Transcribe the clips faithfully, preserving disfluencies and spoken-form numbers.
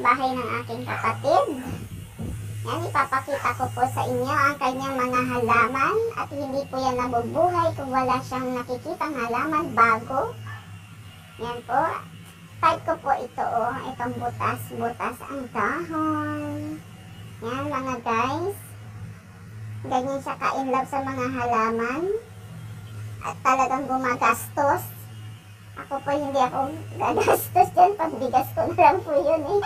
bahay ng aking kapatid. Yan, ipapakita ko po sa inyo ang kanyang mga halaman at hindi po yan nabubuhay kung wala siyang nakikitang halaman bago. Yan po. Type ko po ito, oh, itong butas-butas ang dahon. Yan mga guys. Ganyan siya ka-inlove sa mga halaman. At talagang gumagastos. Ako po hindi ako gagastos dyan. Pagbigas ko na lang po yun eh.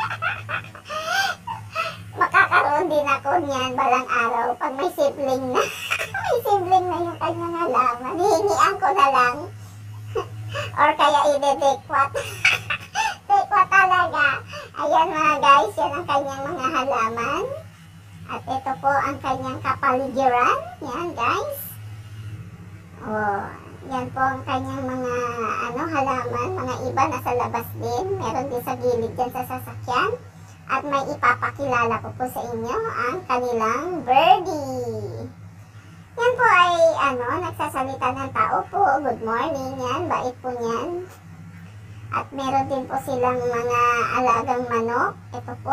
Makakaroon din ako niyan balang araw pag may sibling na. May sibling na yung kanyang halaman. Hihingian ko na lang. Or kaya ide-dekwat. Dekwat talaga. Ayan mga guys, yan ang kanyang mga halaman. At ito po ang kanyang kapaligiran. Yan guys. Oh, yan po ang kanyang mga ano halaman. Mga iba nasa labas din. Meron din sa gilid dyan sa sasakyan. At may ipapakilala ko po sa inyo ang kanilang birdie. Yan po ay ano, nagsasalita ng tao po. Good morning yan, bait po niyan. At meron din po silang mga alagang manok. Ito po.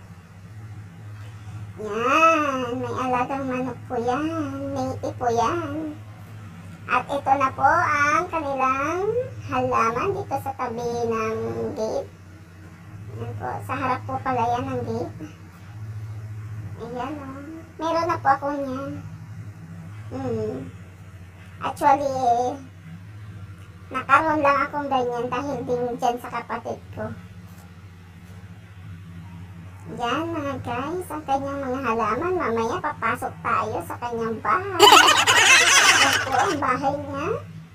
Yan, may alagang manok po yan. Native po yan. At ito na po ang kanilang halaman dito sa tabi ng gate. Yan po, sa harap po pala yan ang gate. Ayan o. Oh. Meron na po ako niyan. Hmm. Actually, eh, nakaroon lang akong ganyan dahil din dyan sa kapatid ko. Yan mga guys, ang kanyang mga halaman. Mamaya papasok tayo sa kanyang bahay. Yan po ang bahay niya.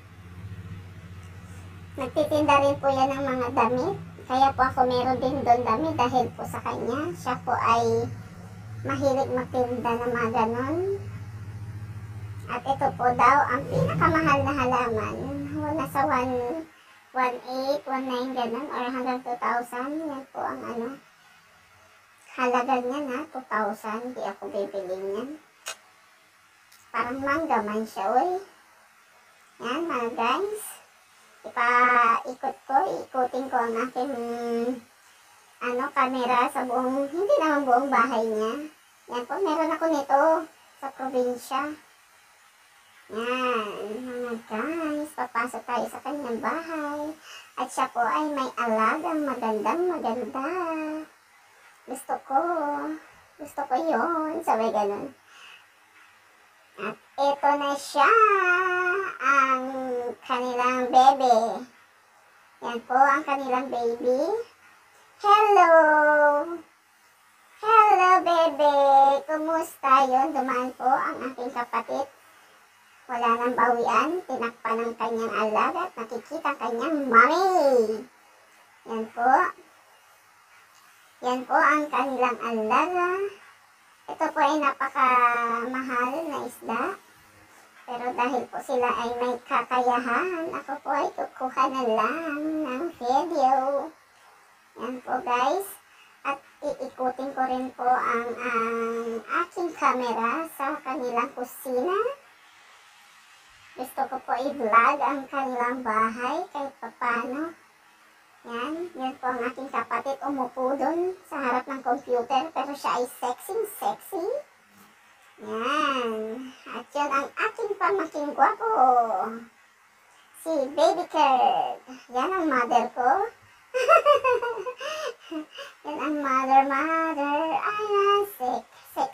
Nagtitinda rin po yan ng mga damit. Kaya po ako meron din doon damit dahil po sa kanya. Siya po ay mahilig magtinda ng mga ganon. At ito po daw ang pinakamahal na halaman. Nasa one eight, one nine ganon or hanggang two thousand. Yan po ang ano. Halaga niya na two thousand. Di ako bibili niyan. Parang mangga man siya, uy. Yan mga guys. Ipa-ikot ko, ikutin ko ang aking ano, camera sa buong, hindi naman buong bahay niya. Yan po, meron ako nito sa probinsya. Yan, mga guys, papasok tayo sa kanyang bahay. At siya po ay may alagang magandang maganda. Gusto ko, gusto ko yun, sabi ganun. At ito na siya, ang kanilang bebe. Yan po ang kanilang baby. Hello! Hello, bebe! Kumusta yun? Dumaan po ang aking kapatid. Wala nang bawian. Tinakpan ng kanyang alaga at nakikita ang kanyang mommy. Yan po. Yan po ang kanilang alaga. Ito po ay napakamahal na isda. Pero dahil po sila ay may kakayahan, ako po ay kukuha na lang ng video. Yan po guys. At iikutin ko rin po ang, ang aking camera sa kanilang kusina. Gusto ko po i-vlog ang kanilang bahay kahit papano. Yan, yan po ang aking kapatid umupo dun sa harap ng computer pero siya ay sexy-sexy. Yan, at yan ang aking pamaking gwapo. Si Baby Kurt. Yan ang mother ko. Yan ang mother, mother. Ay, sex, sex.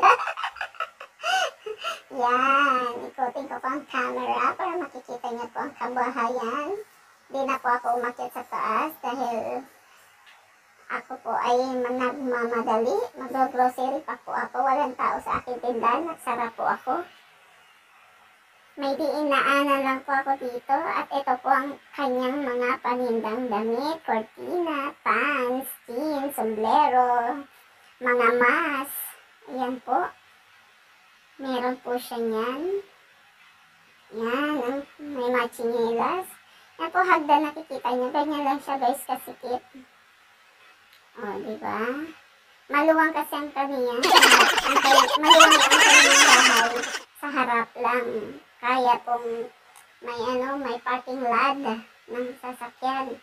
Yan, ikutin ko po ang camera para makikita niyo po ang kabahayan. Di na po ako umakyat sa taas dahil ako po ay nagmamadali. Mag-grocery pa po ako. Walang tao sa aking tindahan. Nagsara po ako. May diinaanan lang po ako dito. At ito po ang kanyang mga panindang damit. Cortina, pants, jeans, sombrero, mga mask. Ayan po. Meron po siya niyan. Yan. May mga chinelas. Yan po, hagdan nakikita niyo. Ganyan lang siya guys, kasikip. O, diba? Maluwang kasi ang kaniya. Maluwang ang kanyang bahay. Sa harap lang. Kaya pong may ano, may parking lot ng sasakyan.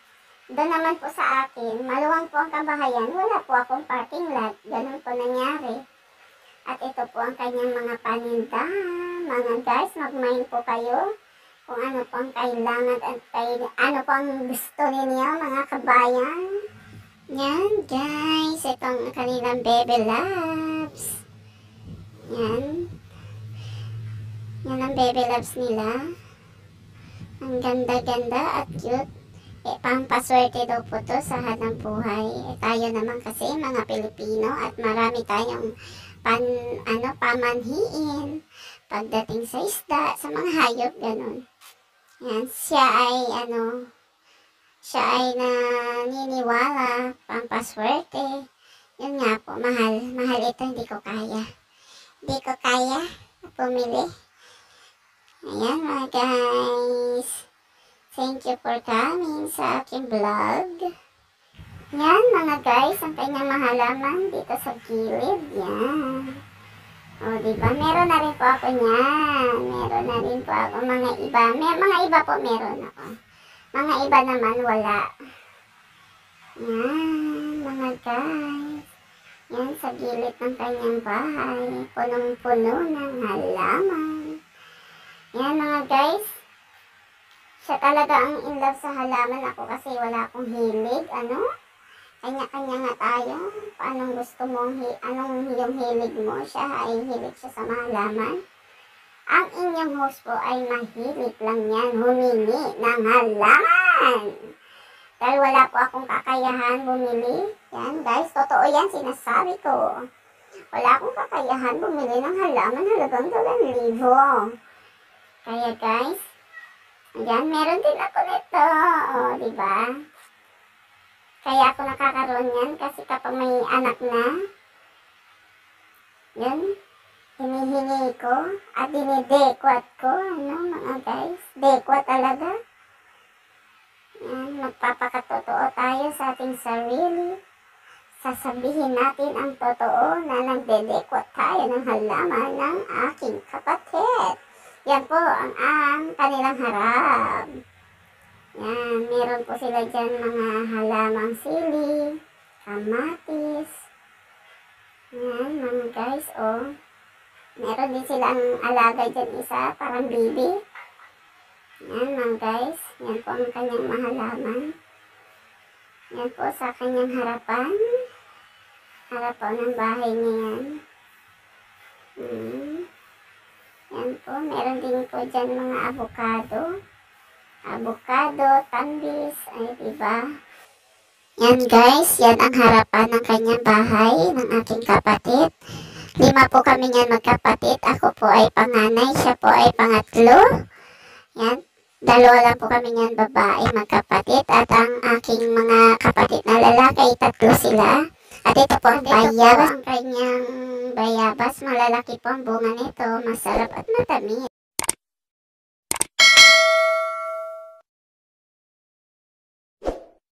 Doon naman po sa akin, maluwang po ang kabahayan, wala po akong parking lot. Ganun po nangyari. At ito po ang kanyang mga paninda. Mga guys, mag-mind po kayo kung ano po ang kailangan at kay, ano po ang gusto ninyo, mga kabayan. Yan guys, ito ang kanilang baby loves. Yan. Yan ang baby loves nila. Ang ganda-ganda at cute. Eh, pampaswerte daw po to sa hanang buhay. Eh, tayo naman kasi mga Pilipino at marami tayong pan, ano, pamanhiin pagdating sa isda, sa mga hayop, ganun. Yan, siya ay, ano, siya ay naniniwala, pampaswerte. Yun nga po, mahal. Mahal ito, hindi ko kaya. Hindi ko kaya pumili. Ayan mga guys. Thank you for coming sa aking vlog. Yan mga guys, ang kanyang mahalaman dito sa gilid. Yan. O diba, meron na rin po ako niyan. Meron na rin po ako mga iba. May, mga iba po meron ako. Mga iba naman wala. Yan mga guys. Yan sa gilid ng kanyang bahay. Punong-puno ng halaman. Yan mga guys. Siya talaga ang in love sa halaman. Ako kasi wala akong hilig. Ano? Kanya-kanya nga tayo. Paanong gusto mo? Anong yung hilig mo? Siya ay hilig siya sa mga halaman. Ang inyong host po ay mahilig lang yan. Humingi ng halaman. Dahil wala po akong kakayahan bumili. Yan guys. Totoo yan. Sinasabi ko. Wala akong kakayahan bumili ng halaman. Halagang dalawang libo. Kaya guys. Ayan, meron din ako nito. O, diba? Kaya ako nakakaroon yan kasi kapag may anak na, yun, hinihingi ko at dinidekwat ko. Ano, mga guys? Dekwa talaga. Yan, magpapakatotoo tayo sa ating sarili. Sasabihin natin ang totoo na nagdedekwat tayo ng halaman ng aking kapatid. Yan po ang, ang kanilang harap. Yan, meron po sila dyan mga halamang sili, kamatis. Yan, mga guys, oh. Meron din silang alaga dyan isa, parang bibi. Yan, mga guys. Yan po ang kanyang mahalaman. Yan po sa kanyang harapan. Harap po ng bahay niya yan. Hmm. Yan po, meron din po dyan mga avocado. Avocado, tambis, ay diba? Yan guys, yan ang harapan ng kanyang bahay ng aking kapatid. Lima po kami niyan magkapatid. Ako po ay panganay, siya po ay pangatlo. Yan, dalawa lang po kami niyan babae magkapatid. At ang aking mga kapatid na lalaki, tatlo sila. At ito po ang bayabas, ang kanyang bayabas. Malalaki po ang bunga nito. Masarap at matamis.